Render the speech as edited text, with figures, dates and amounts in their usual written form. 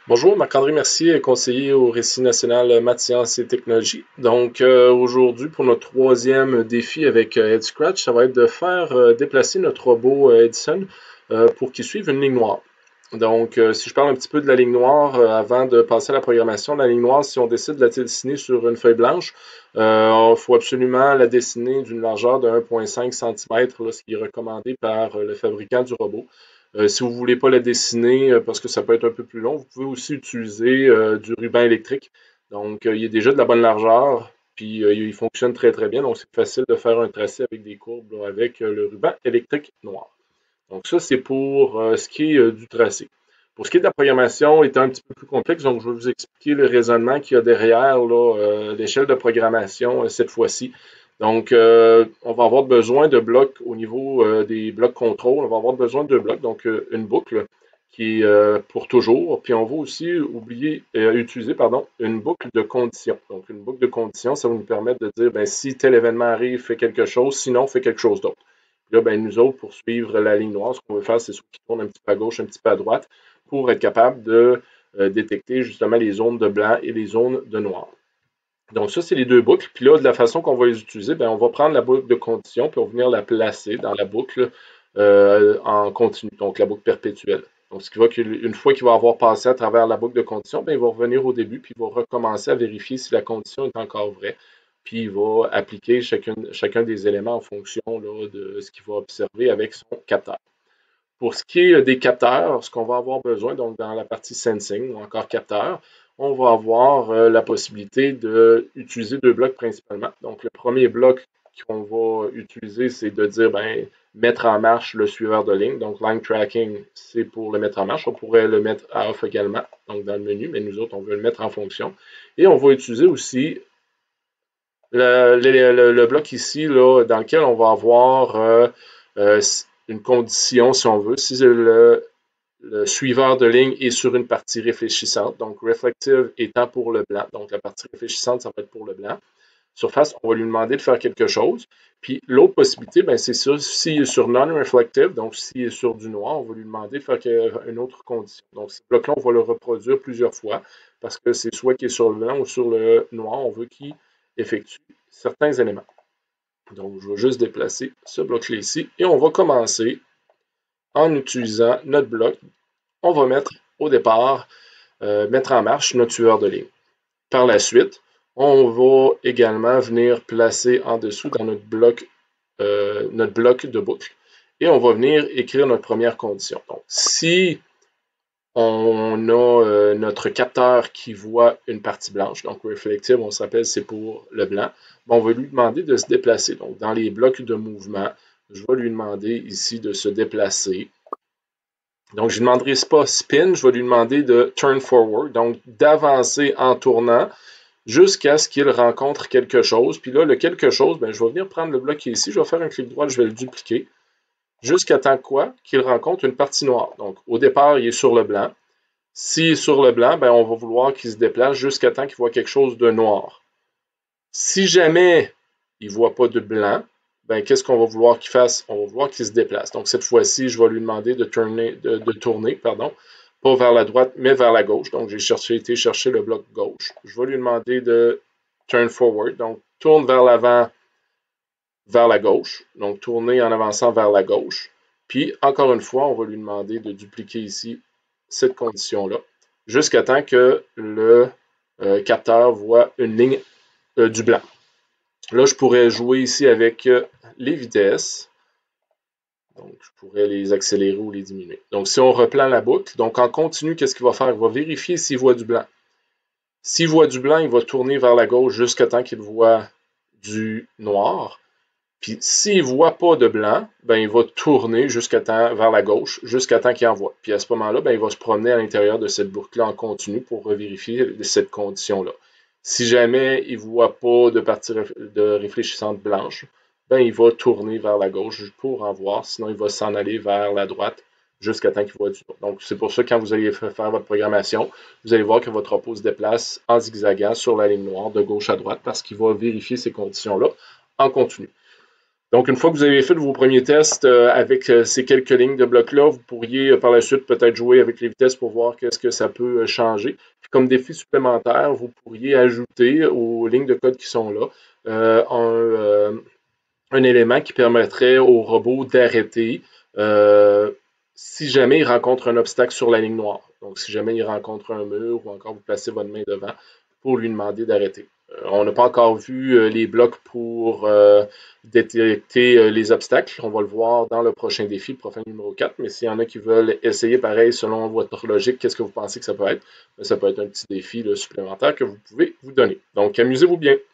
Bonjour, Marc-André Mercier, conseiller au Récit national maths, sciences et technologies. Donc, aujourd'hui, pour notre troisième défi avec Head Scratch, ça va être de faire déplacer notre robot Edison pour qu'il suive une ligne noire. Donc, si je parle un petit peu de la ligne noire avant de passer à la programmation, la ligne noire, si on décide de la dessiner sur une feuille blanche, il faut absolument la dessiner d'une largeur de 1,5 cm, ce qui est recommandé par le fabricant du robot. Si vous ne voulez pas la dessiner parce que ça peut être un peu plus long, vous pouvez aussi utiliser du ruban électrique. Donc, il est déjà de la bonne largeur, puis il fonctionne très très bien. Donc, c'est facile de faire un tracé avec des courbes là, avec le ruban électrique noir. Donc, ça, c'est pour ce qui est du tracé. Pour ce qui est de la programmation, étant un petit peu plus complexe, donc je vais vous expliquer le raisonnement qu'il y a derrière l'échelle de programmation cette fois-ci. Donc, on va avoir besoin de blocs au niveau des blocs contrôle. On va avoir besoin de blocs, donc une boucle qui est pour toujours. Puis on va aussi utiliser une boucle de conditions. Donc, une boucle de conditions, ça va nous permettre de dire, ben, si tel événement arrive, fais quelque chose, sinon, fais quelque chose d'autre. Là, ben, nous autres, pour suivre la ligne noire, ce qu'on veut faire, c'est soit qu'il tourne un petit peu à gauche, un petit peu à droite, pour être capable de détecter justement les zones de blanc et les zones de noir. Donc, ça, c'est les deux boucles. Puis là, de la façon qu'on va les utiliser, bien, on va prendre la boucle de condition, puis on va venir la placer dans la boucle en continu, donc la boucle perpétuelle. Donc, ce qui va qu'une fois qu'il va avoir passé à travers la boucle de condition, bien, il va revenir au début, puis il va recommencer à vérifier si la condition est encore vraie. Puis il va appliquer chacun des éléments en fonction là, de ce qu'il va observer avec son capteur. Pour ce qui est des capteurs, ce qu'on va avoir besoin, donc dans la partie sensing ou encore capteur, on va avoir la possibilité d'utiliser deux blocs principalement. Donc le premier bloc qu'on va utiliser, c'est de dire ben, mettre en marche le suiveur de ligne. Donc line tracking, c'est pour le mettre en marche. On pourrait le mettre à off également, donc dans le menu, mais nous autres, on veut le mettre en fonction. Et on va utiliser aussi le bloc ici, là, dans lequel on va avoir une condition, si on veut, si le suiveur de ligne est sur une partie réfléchissante, donc reflective étant pour le blanc, donc la partie réfléchissante, ça va être pour le blanc. Surface, on va lui demander de faire quelque chose. Puis l'autre possibilité, ben, c'est ça, s'il est sur non-reflective, donc s'il est sur du noir, on va lui demander de faire une autre condition. Donc ce bloc-là, on va le reproduire plusieurs fois parce que c'est soit qu'il est sur le blanc ou sur le noir, on veut qu'il effectue certains éléments. Donc, je vais juste déplacer ce bloc-là ici et on va commencer en utilisant notre bloc. On va mettre au départ, mettre en marche notre tueur de ligne. Par la suite, on va également venir placer en dessous dans notre bloc de boucle et on va venir écrire notre première condition. Donc, si on a notre capteur qui voit une partie blanche, donc reflective, on se rappelle, c'est pour le blanc. Bon, on va lui demander de se déplacer. Donc, dans les blocs de mouvement, je vais lui demander ici de se déplacer. Donc, je ne lui demanderai pas spin, je vais lui demander de turn forward, donc d'avancer en tournant jusqu'à ce qu'il rencontre quelque chose. Puis là, le quelque chose, ben, je vais venir prendre le bloc qui est ici, je vais faire un clic droit, je vais le dupliquer jusqu'à temps quoi qu'il rencontre une partie noire. Donc, au départ, il est sur le blanc. S'il est sur le blanc, ben, on va vouloir qu'il se déplace jusqu'à temps qu'il voit quelque chose de noir. Si jamais il ne voit pas de blanc, ben, qu'est-ce qu'on va vouloir qu'il fasse? On va vouloir qu'il se déplace. Donc, cette fois-ci, je vais lui demander de tourner, pas vers la droite, mais vers la gauche. Donc, j'ai été chercher le bloc gauche. Je vais lui demander de turn forward. Donc, tourne vers l'avant, vers la gauche. Donc, tourner en avançant vers la gauche. Puis, encore une fois, on va lui demander de dupliquer ici cette condition-là, jusqu'à temps que le capteur voit une ligne du blanc. Là, je pourrais jouer ici avec les vitesses. Donc, je pourrais les accélérer ou les diminuer. Donc, si on reprend la boucle, donc en continu, qu'est-ce qu'il va faire? Il va vérifier s'il voit du blanc. S'il voit du blanc, il va tourner vers la gauche jusqu'à temps qu'il voit du noir. Puis s'il ne voit pas de blanc, ben, il va tourner vers la gauche, jusqu'à temps qu'il en voit. Puis à ce moment-là, ben, il va se promener à l'intérieur de cette boucle-là en continu pour revérifier cette condition-là. Si jamais il ne voit pas de partie de réfléchissante blanche, ben, il va tourner vers la gauche pour en voir. Sinon, il va s'en aller vers la droite jusqu'à temps qu'il voit du noir. Donc, c'est pour ça que quand vous allez faire votre programmation, vous allez voir que votre robot se déplace en zigzagant sur la ligne noire de gauche à droite parce qu'il va vérifier ces conditions-là en continu. Donc, une fois que vous avez fait vos premiers tests avec ces quelques lignes de blocs-là, vous pourriez par la suite peut-être jouer avec les vitesses pour voir qu'est-ce que ça peut changer. Puis, comme défi supplémentaire, vous pourriez ajouter aux lignes de code qui sont là un élément qui permettrait au robot d'arrêter si jamais il rencontre un obstacle sur la ligne noire. Donc, si jamais il rencontre un mur ou encore vous placez votre main devant pour lui demander d'arrêter. On n'a pas encore vu les blocs pour détecter les obstacles. On va le voir dans le prochain défi, le profil numéro 4. Mais s'il y en a qui veulent essayer pareil selon votre logique, qu'est-ce que vous pensez que ça peut être? Ça peut être un petit défi là, supplémentaire que vous pouvez vous donner. Donc, amusez-vous bien.